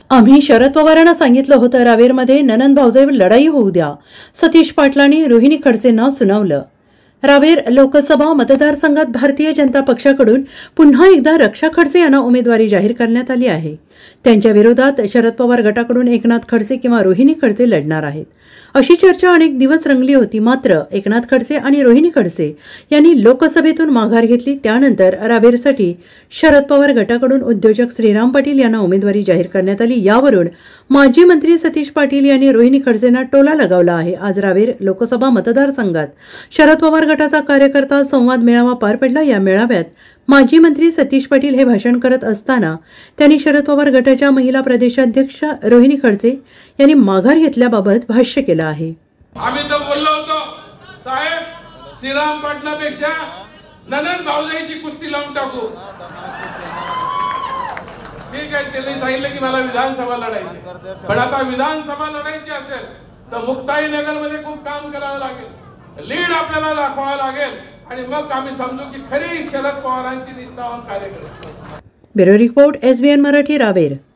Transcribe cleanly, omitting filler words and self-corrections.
आम्ही शरद पवारांना सांगितलं होतं रावेरमध्ये ननंद भाऊजाईवर लढाई होऊ द्या. सतीश पाटलांनी रोहिणी खडसेंना सुनावलं. रावेर लोकसभा मतदारसंघात भारतीय जनता पक्षाकडून पुन्हा एकदा रक्षा खडसे यांना उमेदवारी जाहीर करण्यात आली आहे. त्यांच्या विरोधात शरद पवार गटाकडून एकनाथ खडसे किंवा रोहिणी खडसे लढणार आहेत अशी चर्चा अनेक दिवस रंगली होती. मात्र एकनाथ खडसे आणि रोहिणी खडसे यांनी लोकसभेतून माघार घेतली. त्यानंतर रावेरसाठी शरद पवार गटाकडून उद्योजक श्रीराम पाटील यांना उमेदवारी जाहीर करण्यात आली. यावरून माजी मंत्री सतीश पाटील यांनी रोहिणी खडसेंना टोला लगावला आहे. आज रावेर लोकसभा मतदारसंघात शरद पवार गटाचा कार्यकर्ता संवाद मेळावा पार पडला. या मेळाव्यात माजी मंत्री सतीश पाटील हे भाषण करत असताना त्यांनी शरद पवार गटाच्या महिला प्रदेशाध्यक्ष रोहिणी खडसे यांनी माघार घेतल्याबाबत भाष्य केलं आहे. आम्ही तर बोललो होतो साहेब, श्रीराम पाटलापेक्षा ननंद भाऊजाईची कुस्ती लावून टाकू. ठीक आहे, त्यांनी सांगितलं की मला विधानसभा लढायची, पण आता विधानसभा लढायची असेल तर मुक्ताईनगर मध्ये खूप काम करावं लागेल, लीड आपल्याला दाखवावं लागेल आणि मग आम्ही समजू की खरी शरद पवारांची निष्ठावान कार्यकर्ते. Bureau report SBN Marathi Raver.